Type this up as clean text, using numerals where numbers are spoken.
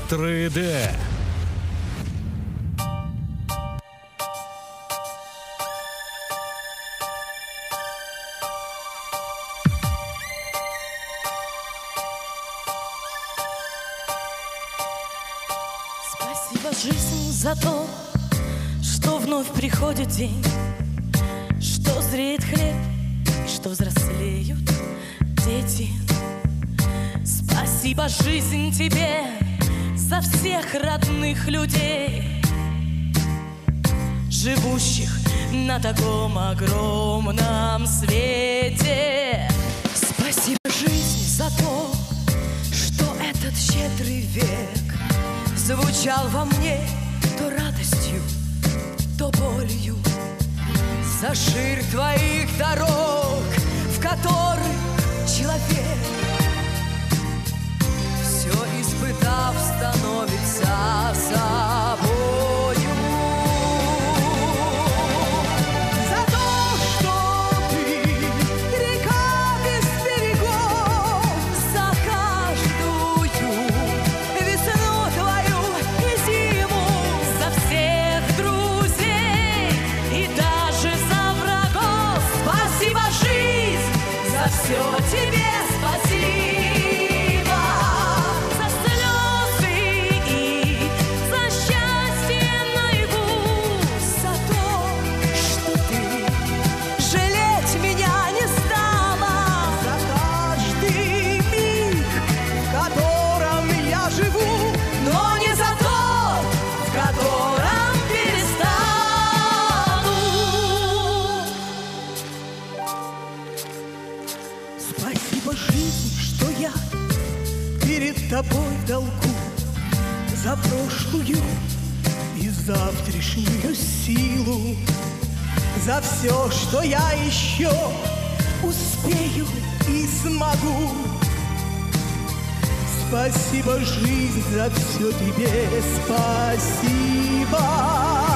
3D. Спасибо, жизнь, за то, что вновь приходит день, что зреет хлеб, и что взрослеют дети. Спасибо, жизнь, тебе за всех родных людей, живущих на таком огромном свете. Спасибо, жизнь, за то, что этот щедрый век звучал во мне то радостью, то болью. За ширь твоих дорог, в которых человек, все испытав, становится собою. За то, что ты река без берегов, за каждую весну твою и зиму, за всех друзей и даже за врагов. Спасибо, жизнь, за все тебе спасибо. Спасибо, жизнь, что я перед тобой в долгу за прошлую и завтрашнюю силу, за все, что я еще успею и смогу. Спасибо, жизнь, за все тебе спасибо.